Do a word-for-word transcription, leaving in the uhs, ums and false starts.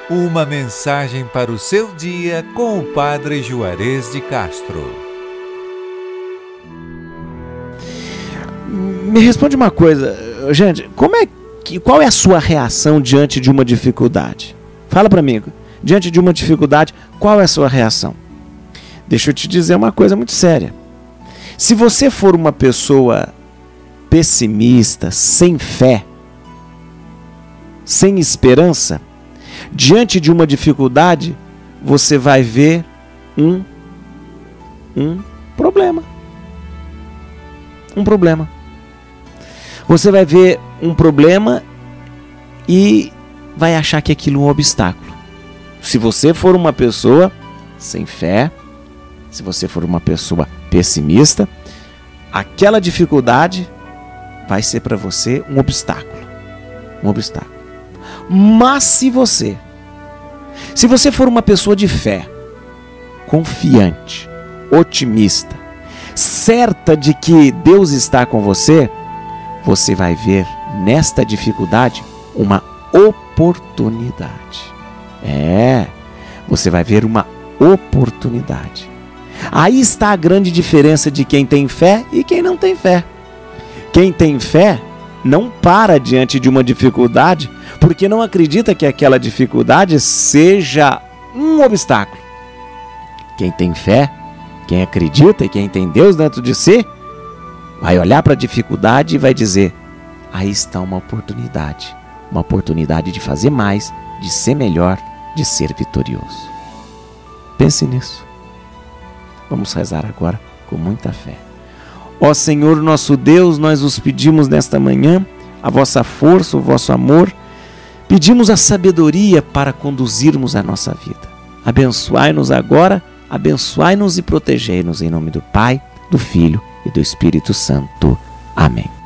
Uma mensagem para o seu dia com o Padre Juarez de Castro. Me responde uma coisa, gente, como é que, qual é a sua reação diante de uma dificuldade? Fala para mim, diante de uma dificuldade, qual é a sua reação? Deixa eu te dizer uma coisa muito séria. Se você for uma pessoa pessimista, sem fé, sem esperança, diante de uma dificuldade, você vai ver um, um problema. Um problema. Você vai ver um problema e vai achar que aquilo é um obstáculo. Se você for uma pessoa sem fé, se você for uma pessoa pessimista, aquela dificuldade vai ser para você um obstáculo. Um obstáculo. Mas se você, se você for uma pessoa de fé, confiante, otimista, certa de que Deus está com você, você vai ver nesta dificuldade uma oportunidade. É, você vai ver uma oportunidade. Aí está a grande diferença de quem tem fé e quem não tem fé. Quem tem fé não para diante de uma dificuldade porque não acredita que aquela dificuldade seja um obstáculo. Quem tem fé, quem acredita e quem tem Deus dentro de si, vai olhar para a dificuldade e vai dizer: aí está uma oportunidade, uma oportunidade de fazer mais, de ser melhor, de ser vitorioso. Pense nisso. Vamos rezar agora com muita fé. Ó Senhor nosso Deus, nós os pedimos nesta manhã a vossa força, o vosso amor, pedimos a sabedoria para conduzirmos a nossa vida. Abençoai-nos agora, abençoai-nos e protegei-nos em nome do Pai, do Filho e do Espírito Santo. Amém.